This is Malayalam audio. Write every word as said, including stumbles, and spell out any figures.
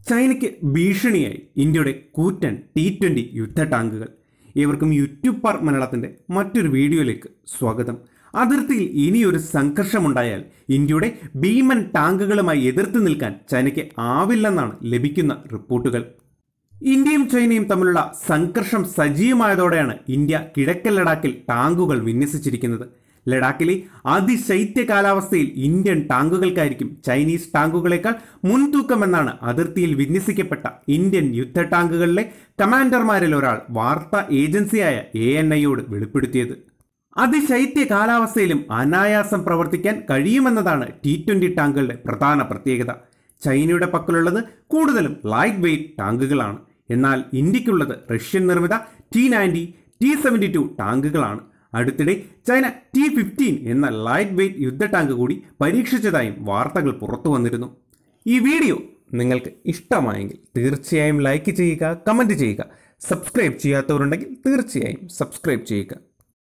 ചൈനയ്ക്ക് ഭീഷണിയായി ഇന്ത്യയുടെ കൂറ്റൻ ടി ട്വൻ്റി യുദ്ധ ടാങ്കുകൾ. ഏവർക്കും യൂട്യൂബ് പാർ മലയാളത്തിൻ്റെ മറ്റൊരു വീഡിയോയിലേക്ക് സ്വാഗതം. അതിർത്തിയിൽ ഇനിയൊരു സംഘർഷമുണ്ടായാൽ ഇന്ത്യയുടെ ഭീമൻ ടാങ്കുകളുമായി എതിർത്ത് നിൽക്കാൻ ചൈനയ്ക്ക് ആവില്ലെന്നാണ് ലഭിക്കുന്ന റിപ്പോർട്ടുകൾ. ഇന്ത്യയും ചൈനയും തമ്മിലുള്ള സംഘർഷം സജീവമായതോടെയാണ് ഇന്ത്യ കിഴക്കൻ ലഡാക്കിൽ ടാങ്കുകൾ വിന്യസിച്ചിരിക്കുന്നത്. ലഡാക്കിലെ അതിശൈത്യ കാലാവസ്ഥയിൽ ഇന്ത്യൻ ടാങ്കുകൾക്കായിരിക്കും ചൈനീസ് ടാങ്കുകളേക്കാൾ മുൻതൂക്കമെന്നാണ് അതിർത്തിയിൽ വിന്യസിക്കപ്പെട്ട ഇന്ത്യൻ യുദ്ധ ടാങ്കുകളിലെ കമാൻഡർമാരിൽ ഒരാൾ വാർത്താ ഏജൻസിയായ എ എൻ ഐയോട് വെളിപ്പെടുത്തിയത്. അതിശൈത്യ കാലാവസ്ഥയിലും അനായാസം പ്രവർത്തിക്കാൻ കഴിയുമെന്നതാണ് ടി ട്വൻ്റി ടാങ്കുകളുടെ പ്രധാന പ്രത്യേകത. ചൈനയുടെ പക്കലുള്ളത് കൂടുതലും ലൈറ്റ് വെയ്റ്റ് ടാങ്കുകളാണ്. എന്നാൽ ഇന്ത്യക്കുള്ളത് റഷ്യൻ നിർമ്മിത T ninety T seventy two ടാങ്കുകളാണ്. അടുത്തിടെ ചൈന ടി ഫിഫ്റ്റീൻ എന്ന ലൈറ്റ് വെയ്റ്റ് യുദ്ധ ടാങ്ക് കൂടി പരീക്ഷിച്ചതായും വാർത്തകൾ പുറത്തു വന്നിരുന്നു. ഈ വീഡിയോ നിങ്ങൾക്ക് ഇഷ്ടമായെങ്കിൽ തീർച്ചയായും ലൈക്ക് ചെയ്യുക, കമൻറ്റ് ചെയ്യുക. സബ്സ്ക്രൈബ് ചെയ്യാത്തവരുണ്ടെങ്കിൽ തീർച്ചയായും സബ്സ്ക്രൈബ് ചെയ്യുക.